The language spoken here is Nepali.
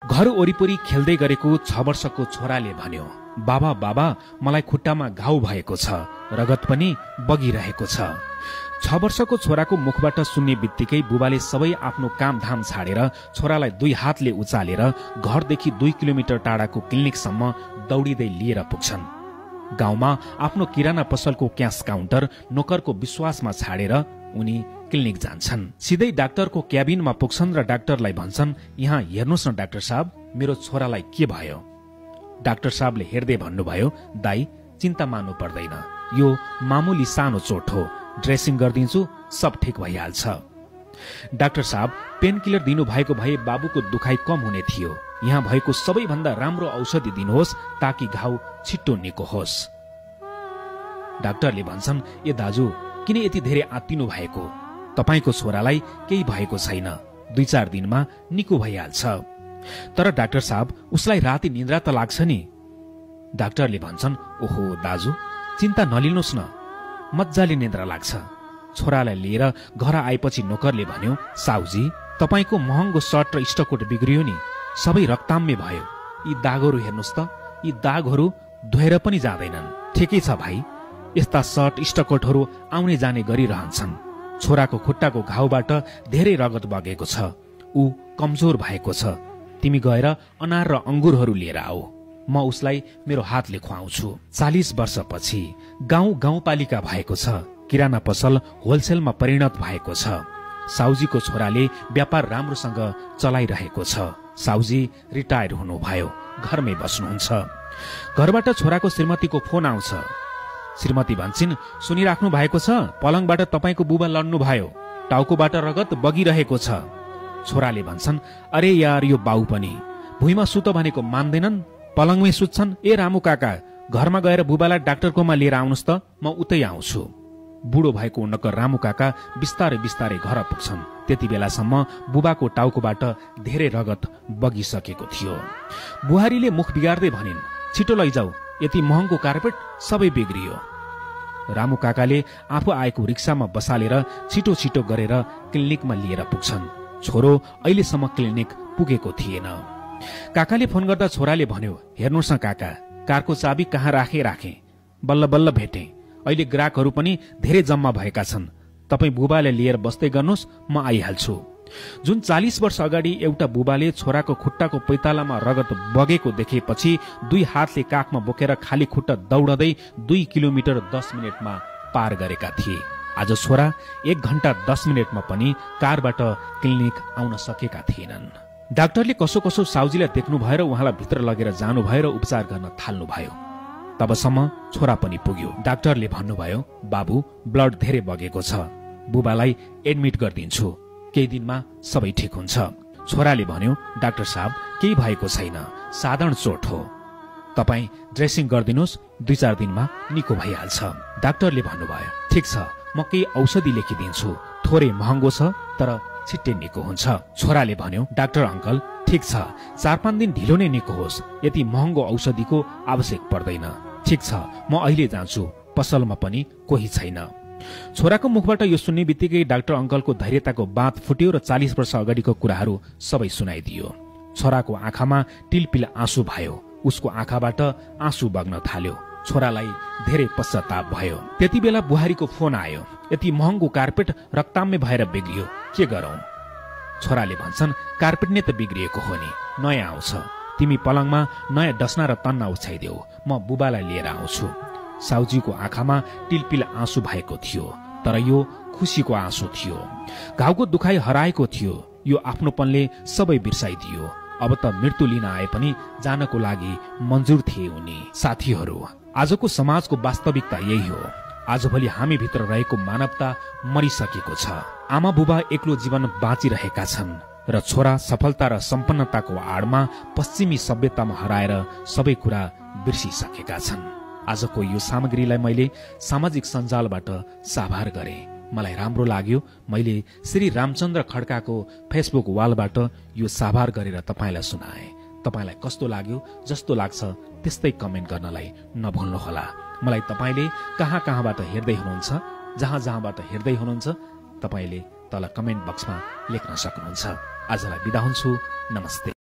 घर वरिपरि खेल्दै गरेको 6 वर्षको छोराले भन्यो, बाबा बाबा मलाई खुट्टामा घाउ भएको छ, रगत पनि बगिरहेको छ। 6 वर्षको छोराको मुखबाट सुन्ने बित्तिकै बुबाले सबै आफ्नो कामधाम छाडेर छोरालाई 2 हातले उचालेर घरदेखि 2 किलोमिटर टाढाको क्लिनिकसम्म दौडिँदै लिएर पुग्छन्। गाउँमा आफ्नो किराना पसलको क्यास काउन्टर नोकरको विश्वासमा छाडेर उनी क्लिनिक जान्छन्। सिधै डाक्टरको क्याबिनमा पुग्छन् र डाक्टरलाई भन्छन्, यहाँ हेर्नुहोस् न डाक्टर साहब, मेरो छोरालाई के भयो। डाक्टर साहबले हेर्दै भन्नुभयो, दाई चिन्ता मान्नु पर्दैन, यो मामुली सानो चोट हो, ड्रेसिङ गरिदिन्छु, सब ठिक भइहाल्छ। डाक्टर साहब पेन किलर दिनुभएको भए बाबुको दुखाइ कम हुने थियो। यहाँ भएको सबैभन्दा राम्रो औषधि दिनुहोस् ताकि घाउ छिट्टो निको होस्। डाक्टरले भन्छन्, ए दाजु किन यति धेरै आत्तिनु भएको, तपाईको छोरालाई केही भएको छैन, 2-4 दिनमा निको भइहाल्छ। तर डाक्टर साहब उसलाई राति निद्रा त लाग्छ नि। डाक्टरले भन्छन्, ओहो दाजु चिन्ता नलिनुहोस् न, मज्जाले निद्रा लाग्छ। छोरालाई लिएर घर आएपछि नोकरले भन्यो, साउजी तपाईको महँगो सर्ट र स्टकोट बिग्रियो नि, सबै रक्ताम्य भयो, यी दागहरू हेर्नुहोस् त, यी दागहरू धोएर पनि जाँदैनन्। ठिकै छ भाइ, यस्ता सर्ट स्टकोटहरू आउने जाने गरिरहन्छन्। छोराको खुट्टाको घाउबाट धेरै रगत बगेको छ, ऊ कमजोर भएको छ, तिमी गएर अनार र अंगुरहरू लिएर आऊ, म उसलाई मेरो हातले खुवाउँछु। 40 वर्षपछि गाउँपालिका भएको छ, किराना पसल होलसेलमा परिणत भएको छ। साउजीको छोराले व्यापार राम्रोसँग चलाइरहेको छ। साउजी रिटायर हुनुभयो, घरमै बस्नुहुन्छ। घरबाट छोराको श्रीमतीको फोन आउँछ। श्रीमती भन्छन्, सुनिराख्नु भएको छ, पलङबाट तपाईको बुबा लड्नु भयो, टाउकोबाट रगत बगिरहेको छ। छोराले भन्छन्, अरे यार यो बाउ पनि भुइँमा सुत भनेको मान्दैनन्, पलङमै सुत्छन्। ए रामु काका, घरमा गएर बुबालाई डाक्टरकोमा लिएर आउनुहोस् त, म उतै आउँछु। बुढो भएको नकर रामु काका बिस्तारै बिस्तारै घर पुग्छन्। त्यति बेलासम्म बुबाको टाउकोबाट धेरै रगत बगिसकेको थियो। बुहारीले मुख बिगार्दै भनिन्, छिटो लैजाऊ, यति महँगो कार्पेट सबै बिग्रियो। रामु काकाले आफू आएको रिक्सामा बसालेर छिटो छिटो गरेर क्लिनिकमा लिएर पुग्छन्। छोरो अहिलेसम्म क्लिनिक पुगेको थिएन। काकाले फोन गर्दा छोराले भन्यो, हेर्नुहोस् न काका, कारको चाबी कहाँ राखे, बल्ल बल्ल भेटे, अहिले ग्राहकहरू पनि धेरै जम्मा भएका छन्, तपाई बुबाले लिएर बस्दै गर्नुहोस्, म आइहाल्छु। जुन 40 वर्ष अगाडि एउटा बुबाले छोराको खुट्टाको पैतालामा रगत बगेको देखेपछि 2 हातले काखमा बोकेर खाली खुट्टा दौडदै 2 किलोमिटर 10 मिनटमा पार गरेका थिए। आज छोरा 1 घण्टा 10 मिनटमा पनि कारबाट क्लिनिक आउन सकेका थिएनन्। डाक्टरले कसो कसो साउजीलाई देख्नु भएर उहाँलाई भित्र लगेर जानुभयो र उपचार गर्न थाल्नुभयो। तबसम्म छोरा पनि पुग्यो। डाक्टरले भन्नुभयो, बाबु ब्लड धेरै बगेको छ, बुबालाई एडमिट गरिदिन्छु, केही दिनमा सबै ठिक हुन्छ। छोराले भन्यो, डाक्टर साहब केही भएको छैन, साधारण चोट हो, तपाई ड्रेसिङ गरिदिनुहोस्, 2-4 दिनमा निको भइहाल्छ। डाक्टरले भन्नुभयो, ठिक छ, म केही औषधि लेखिदिन्छु, थोरै महँगो छ तर छिट्टै निको हुन्छ। छोराले भन्यो, डाक्टर अंकल ठिक छ, 4-5 दिन ढिलो नै निको होस्, यति महँगो औषधिको आवश्यक पर्दैन। ठिक छ, म अहिले जान्छु, पसलमा पनि कोही छैन। छोराको मुखबाट यो सुन्ने बित्तिकै डाक्टर अंकलको धैर्यताको बाँध फुट्यो र 40 वर्ष अगाडिको कुराहरू सबै सुनाइदियो। छोराको आँखामा टिलपिल आँसु भयो, उसको आँखाबाट आँसु बग्न थाल्यो। छोरालाई धेरै पश्चाताप भयो। त्यति बेला बुहारीको फोन आयो, यति महँगो कार्पेट रक्ताम्य भएर बिग्रियो, के गरौं। छोराले भन्छन्, कार्पेट नै त बिग्रिएको हो नि, नयाँ आउँछ, तिमी पलङमा नयाँ डस्ना र तन्ना उछाइदेऊ, म बुबालाई लिएर आउँछु। साउजीको आँखामा टिलपिल आँसु भएको थियो, तर यो खुसीको आँसु थियो। घाउको दुखाइ हराएको थियो, यो आफ्नोपनले सबै बिर्साइदियो। अब त मृत्यु लिन आए पनि जानको लागि मन्जुर थिए उनी। साथीहरू, आजको समाजको वास्तविकता यही हो। आजभोलि हामी भित्र रहेको मानवता मरिसकेको छ। आमा बुबा एक्लो जीवन बाँचिरहेका छन् र छोरा सफलता र सम्पन्नताको आडमा पश्चिमी सभ्यतामा हराएर सबै कुरा बिर्सिसकेका छन्। आजको यो सामग्रीलाई मैले सामाजिक सञ्जालबाट साभार गरे, मलाई राम्रो लाग्यो। मैले श्री रामचन्द्र खड्काको फेसबुक वालबाट यो साभार गरेर तपाईलाई सुनाए। तपाईलाई कस्तो लाग्यो, जस्तो लाग्छ त्यस्तै कमेन्ट गर्नलाई नभुल्नुहोला। मलाई तपाईले कहाँबाट हेर्दै हुनुहुन्छ, जहाँबाट हेर्दै हुनुहुन्छ, तपाईले तल कमेन्ट बक्समा लेख्न सक्नुहुन्छ। आजलाई बिदा हुन्छु, नमस्ते।